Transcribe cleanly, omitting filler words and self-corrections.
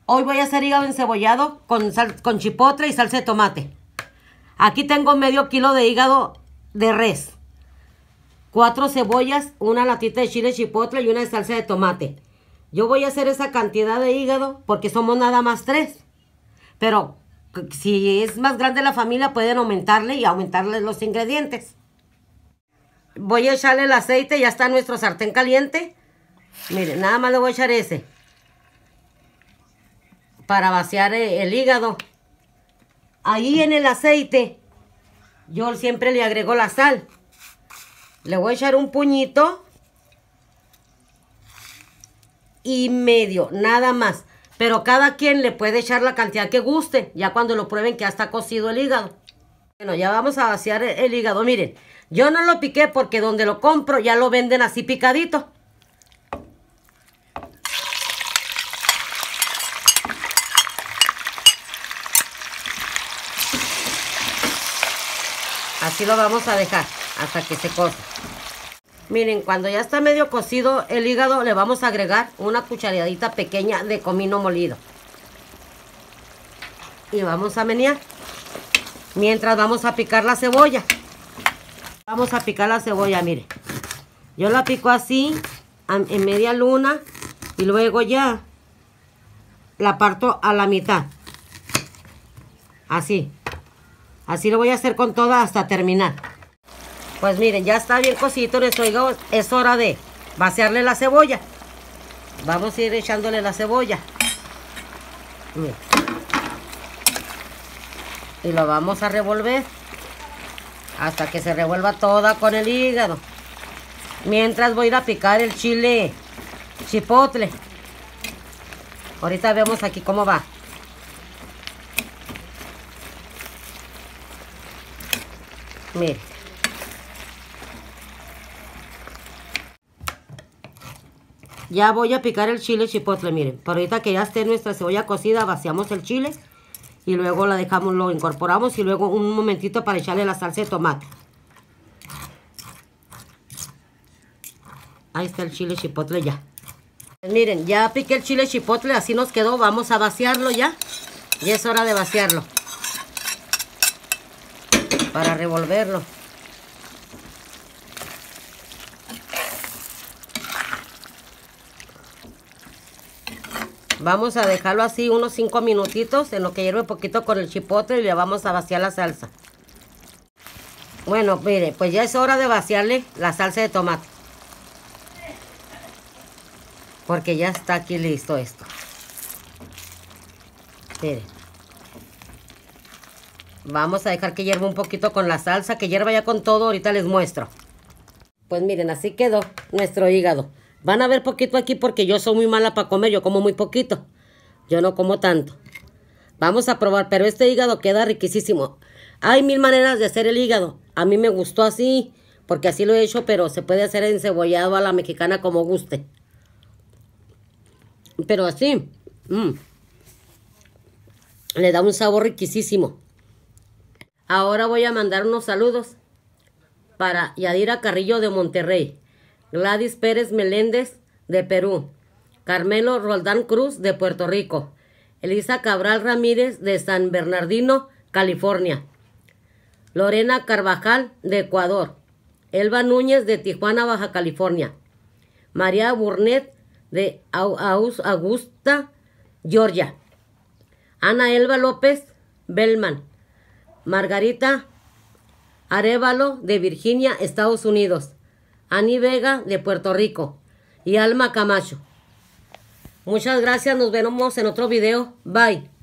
Hoy voy a hacer hígado encebollado con chipotle y salsa de tomate. Aquí tengo medio kilo de hígado de res, 4 cebollas, una latita de chile chipotle y una de salsa de tomate. Yo voy a hacer esa cantidad de hígado porque somos nada más 3. Pero si es más grande la familia pueden aumentarle y aumentarle los ingredientes. Voy a echarle el aceite, ya está nuestro sartén caliente. Miren, nada más le voy a echar ese para vaciar el hígado. Ahí en el aceite yo siempre le agrego la sal. Le voy a echar un puñito y medio, nada más. Pero cada quien le puede echar la cantidad que guste, ya cuando lo prueben que ya está cocido el hígado. Bueno, ya vamos a vaciar el hígado. Miren, yo no lo piqué porque donde lo compro ya lo venden así picadito. Así lo vamos a dejar hasta que se cosa. Miren, cuando ya está medio cocido el hígado, le vamos a agregar una cucharadita pequeña de comino molido. Y vamos a menear. Mientras vamos a picar la cebolla. Vamos a picar la cebolla, miren. Yo la pico así, en media luna. Y luego ya la parto a la mitad. Así. Así lo voy a hacer con toda hasta terminar. Pues miren, ya está bien cocido nuestro hígado. Es hora de vaciarle la cebolla. Vamos a ir echándole la cebolla. Miren. Y lo vamos a revolver hasta que se revuelva toda con el hígado. Mientras voy a ir a picar el chile chipotle. Ahorita vemos aquí cómo va. Miren. Ya voy a picar el chile chipotle, miren. Por ahorita que ya esté nuestra cebolla cocida, vaciamos el chile. Y luego la dejamos, lo incorporamos y luego un momentito para echarle la salsa de tomate. Ahí está el chile chipotle ya. Pues miren, ya piqué el chile chipotle, así nos quedó. Vamos a vaciarlo ya. Ya es hora de vaciarlo. Para revolverlo. Vamos a dejarlo así unos 5 minutitos en lo que hierve un poquito con el chipotle y le vamos a vaciar la salsa. Bueno, mire, pues ya es hora de vaciarle la salsa de tomate. Porque ya está aquí listo esto. Mire. Vamos a dejar que hierva un poquito con la salsa, que hierva ya con todo, ahorita les muestro. Pues miren, así quedó nuestro hígado. Van a ver poquito aquí porque yo soy muy mala para comer, yo como muy poquito. Yo no como tanto. Vamos a probar, pero este hígado queda riquísimo. Hay 1000 maneras de hacer el hígado. A mí me gustó así, porque así lo he hecho, pero se puede hacer encebollado a la mexicana como guste. Pero así, le da un sabor riquísimo. Ahora voy a mandar unos saludos para Yadira Carrillo de Monterrey, Gladys Pérez Meléndez de Perú, Carmelo Roldán Cruz de Puerto Rico, Elisa Cabral Ramírez de San Bernardino, California, Lorena Carvajal de Ecuador, Elba Núñez de Tijuana, Baja California, María Burnett de Augusta, Georgia, Ana Elba López Bellman, Margarita Arévalo de Virginia, Estados Unidos, Ani Vega de Puerto Rico y Alma Camacho. Muchas gracias, nos vemos en otro video. Bye.